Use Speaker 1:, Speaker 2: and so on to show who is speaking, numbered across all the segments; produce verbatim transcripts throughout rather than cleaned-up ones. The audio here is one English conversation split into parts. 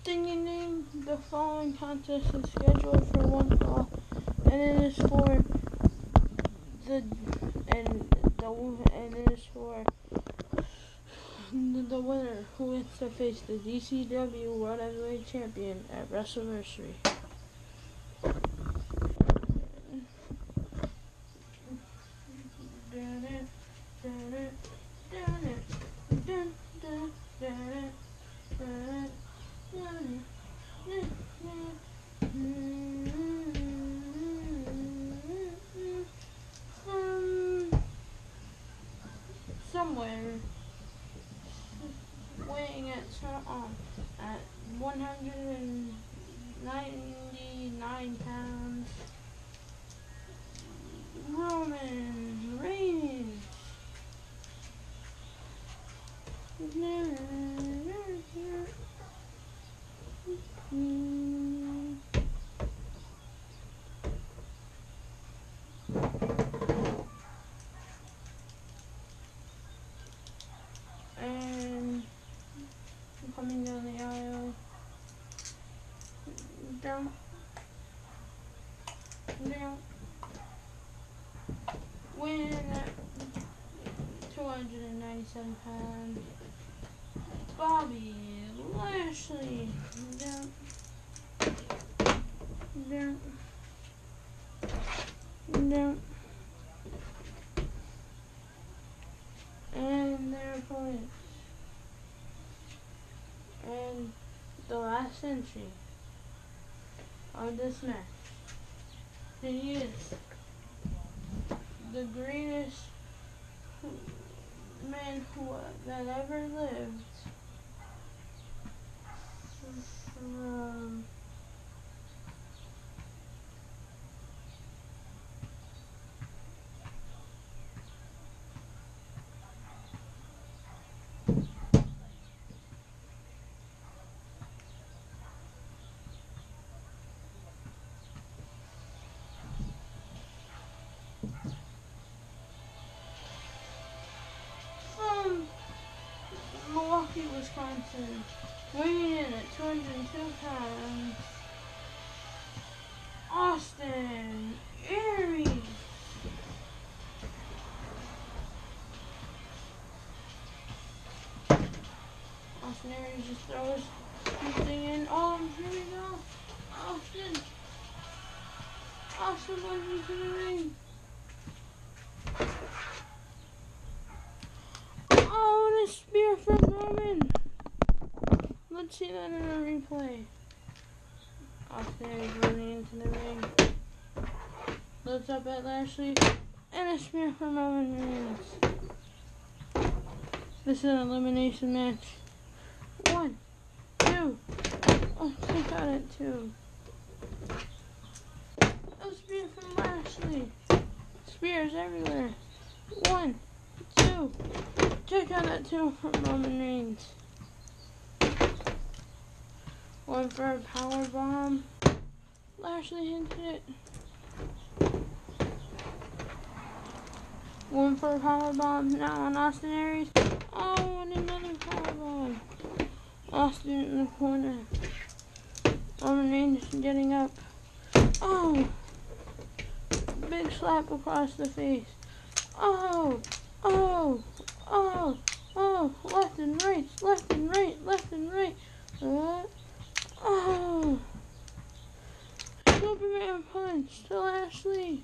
Speaker 1: Ding ding ding! The following contest is scheduled for one fall, and it is for the and the and it is for the, the winner who gets to face the D C W World Heavyweight Champion at WrestleMania. Um, somewhere weighing at um at one hundred ninety-nine pounds, Roman Reigns. And coming down the aisle, down, down, weighing at two hundred ninety-seven pounds, Bobby Lashley. Down, down, down, and their opponents. And the last entry of this match, he is the greatest man who that ever lived. From from Milwaukee, Wisconsin, weighing in at two hundred two pounds, Austin Aries. Austin Aries just throws something in. Oh, here we go. Austin. Austin goes into the ring. Oh, and a spear from Roman. Let's see that in a replay. Austin Aries running into the ring. Looks up at Lashley. And a spear from Roman Reigns. This is an elimination match. One, two. Oh, they got it too. A spear from Lashley. Spears everywhere. One, two. Check out that two from Roman Reigns. One for a power bomb. Lashley hit it. One for a power bomb. Now on Austin Aries. Oh, and another power bomb. Austin in the corner. Roman Reigns getting up. Oh! Big slap across the face. Oh! Oh! Oh! Oh! Left and right, left and right, left and right. Uh, oh! Superman punch to Lashley.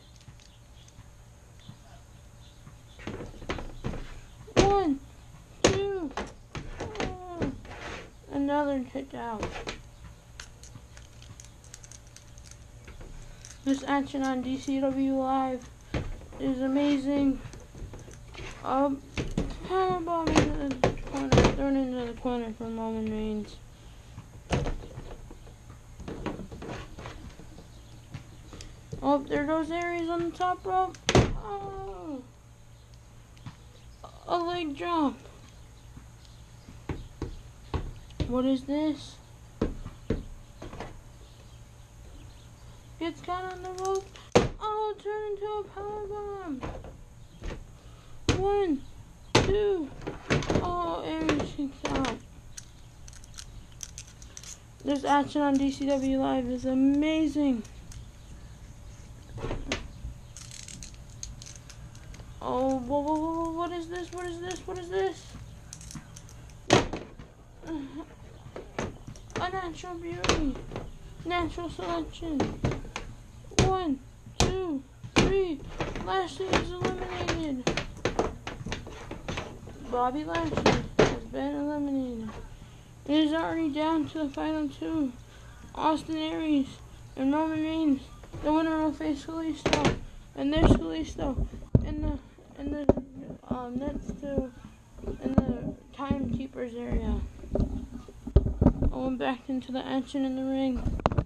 Speaker 1: One, two. Oh. Another kick out. This action on D C W Live is amazing. Um, powerbomb into the corner, thrown into the corner from Roman Reigns. Oh, there goes Aries on the top rope. Oh, a leg drop. What is this? Gets caught on the rope. Oh, turn into a powerbomb. One, two. Oh, Aries kicks out. This action on D C W Live is amazing. Oh, whoa, whoa, whoa, what is this? What is this? What is this? A natural beauty. Natural selection. One, two, three. Lashley is eliminated. Bobby Lashley has been eliminated. It is already down to the final two. Austin Aries and Roman Reigns. The winner will face Kalisto. And there's Kalisto in the in the um next to in the timekeepers area. I went back into the action in the ring.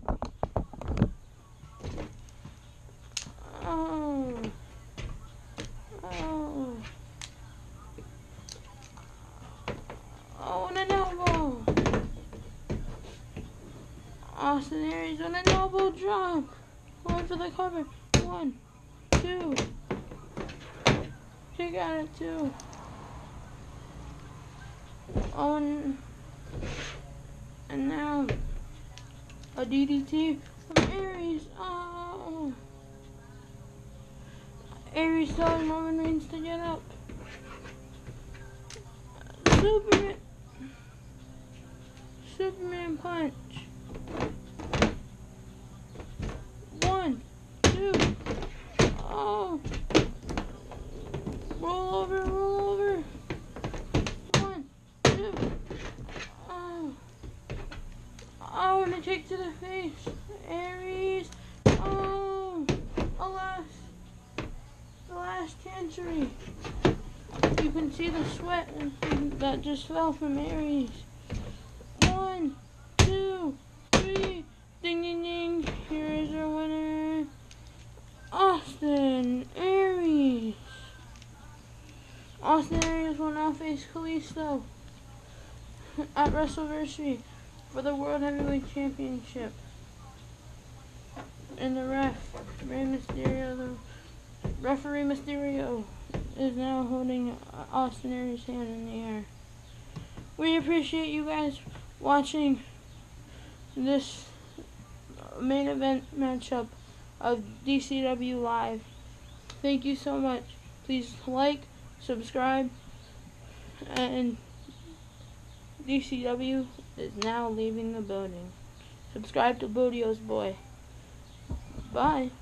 Speaker 1: Oh. Oh. Oh, and an elbow. Austin Aries on an elbow drop. Going for the cover. One, two. She got it too. Oh, and, and now a D D T from Aries. Oh. Aries telling Roman Reigns to get up. Superman. Superman punch. One, two. Oh. Roll over, roll over. One, two. Oh. Oh, and a kick to the face. Aries. Oh. Alas. The last chancery. You can see the sweat that just fell from Aries. One, two, three. Ding, ding, ding. Here is our winner. Austin Aries. Austin Aries will now face Kalisto at WrestleVersary for the World Heavyweight Championship. And the ref, Rey Mysterio, the referee Mysterio, is now holding Austin Aries' hand in the air. We appreciate you guys watching this main event matchup of D C W Live. Thank you so much. Please like, subscribe, and D C W is now leaving the building. Subscribe to Bodio's Boy. Bye.